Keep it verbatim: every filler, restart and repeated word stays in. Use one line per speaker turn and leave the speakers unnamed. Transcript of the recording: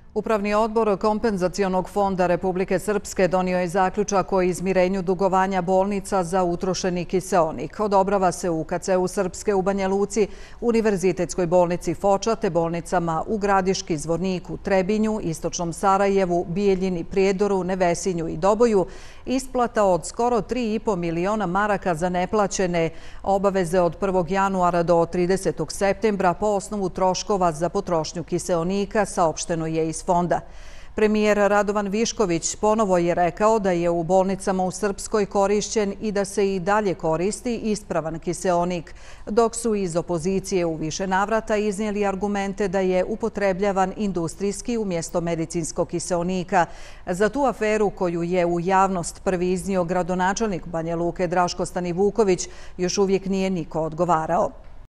Upravni odbor Kompenzacionog fonda Republike Srpske donio je zaključak o izmirenju dugovanja bolnica za utrošeni kiseonik. Odobrava se u K C U Srpske u Banja Luci, Univerzitetskoj bolnici Foča te bolnicama u Gradiški, Zvorniku, Trebinju, Istočnom Sarajevu, Bijeljini, Prijedoru, Nevesinju i Doboju isplata od skoro tri i po miliona maraka za neplaćene obaveze od prvog januara do tridesetog septembra po osnovu troškova za potrošnju kiseonika, saopšteno je iz fonda. Premijer Radovan Višković ponovo je rekao da je u bolnicama u Srpskoj korišćen i da se i dalje koristi ispravan kiseonik, dok su iz opozicije u više navrata iznijeli argumente da je upotrebljavan industrijski umjesto medicinskog kiseonika. Za tu aferu koju je u javnost prvi iznio gradonačelnik Banja Luke Draško Stanivuković još uvijek nije niko odgovarao.